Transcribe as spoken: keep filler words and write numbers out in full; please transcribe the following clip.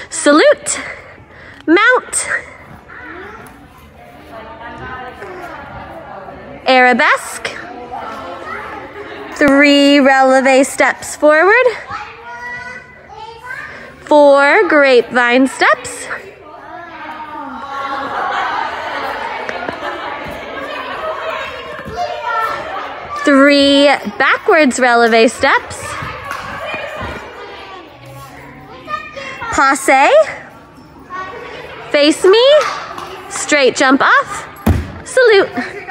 salute, mount, arabesque, three releve steps forward, four grapevine steps, three backwards releve steps, passe, face me, straight jump off, salute.